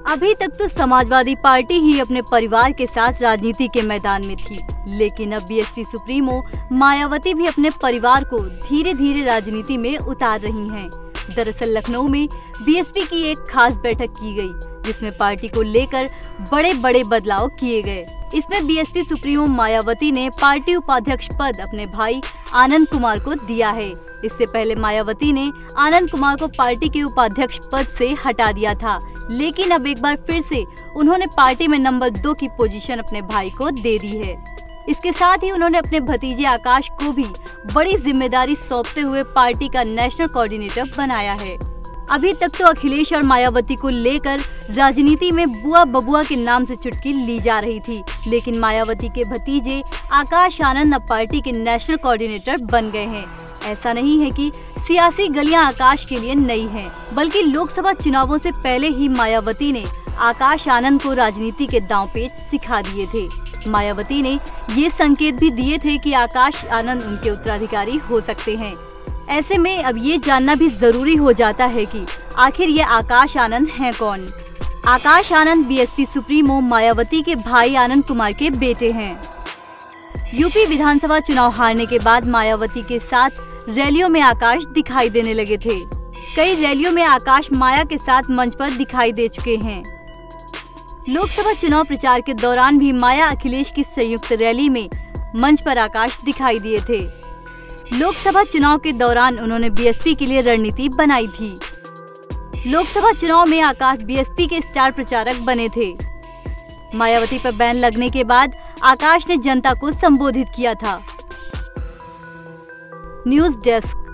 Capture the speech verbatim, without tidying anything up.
अभी तक तो समाजवादी पार्टी ही अपने परिवार के साथ राजनीति के मैदान में थी, लेकिन अब बीएसपी सुप्रीमो मायावती भी अपने परिवार को धीरे धीरे राजनीति में उतार रही हैं। दरअसल लखनऊ में बीएसपी की एक खास बैठक की गई, जिसमें पार्टी को लेकर बड़े बड़े बदलाव किए गए। इसमें बीएसपी सुप्रीमो मायावती ने पार्टी उपाध्यक्ष पद अपने भाई आनंद कुमार को दिया है। इससे पहले मायावती ने आनंद कुमार को पार्टी के उपाध्यक्ष पद से हटा दिया था, लेकिन अब एक बार फिर से उन्होंने पार्टी में नंबर दो की पोजीशन अपने भाई को दे दी है। इसके साथ ही उन्होंने अपने भतीजे आकाश को भी बड़ी जिम्मेदारी सौंपते हुए पार्टी का नेशनल कोऑर्डिनेटर बनाया है। अभी तक तो अखिलेश और मायावती को लेकर राजनीति में बुआ बबुआ के नाम से चुटकी ली जा रही थी, लेकिन मायावती के भतीजे आकाश आनंद अब पार्टी के नेशनल कोऑर्डिनेटर बन गए हैं। ऐसा नहीं है कि सियासी गलियां आकाश के लिए नई हैं, बल्कि लोकसभा चुनावों से पहले ही मायावती ने आकाश आनंद को राजनीति के दांव पेच सिखा दिए थे। मायावती ने ये संकेत भी दिए थे कि आकाश आनंद उनके उत्तराधिकारी हो सकते हैं। ऐसे में अब ये जानना भी जरूरी हो जाता है कि आखिर ये आकाश आनंद हैं कौन। आकाश आनंद बीएसपी सुप्रीमो मायावती के भाई आनंद कुमार के बेटे हैं। यूपी विधानसभा चुनाव हारने के बाद मायावती के साथ रैलियों में आकाश दिखाई देने लगे थे। कई रैलियों में आकाश माया के साथ मंच पर दिखाई दे चुके हैं। लोकसभा चुनाव प्रचार के दौरान भी माया अखिलेश की संयुक्त रैली में मंच पर आकाश दिखाई दिए थे। लोकसभा चुनाव के दौरान उन्होंने बीएसपी के लिए रणनीति बनाई थी। लोकसभा चुनाव में आकाश बीएसपी के स्टार प्रचारक बने थे। मायावती पर बैन लगने के बाद आकाश ने जनता को संबोधित किया था। News desk.